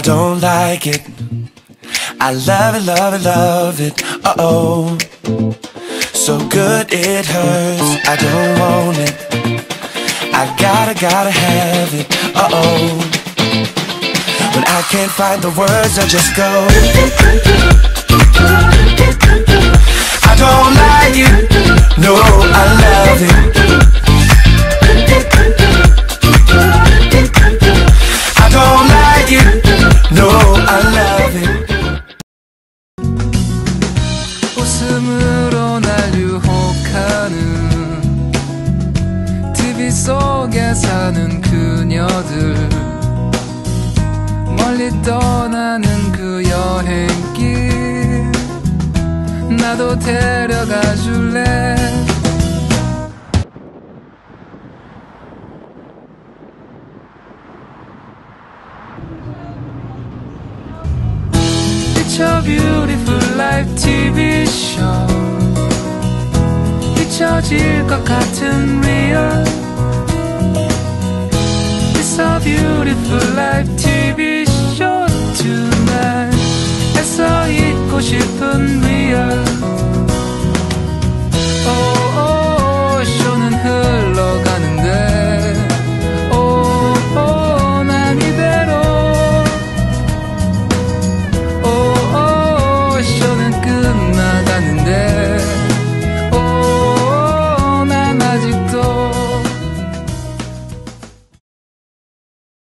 don't like it. I love it, love it, love it. Uh-oh, so good it hurts. I don't want it. I gotta have it. Uh-oh, when I can't find the words, I just go. I don't like it. No, I love it. I don't like it. No, I love it. 웃음으로 날 유혹하는 TV 속에 사는 그녀들, 멀리 떠나는 그 여행길 나도 데려가 줄래. It's a beautiful life TV show. 잊혀질 것 같은 real. It's a beautiful life TV show tonight. 애써 잊고 싶은 real.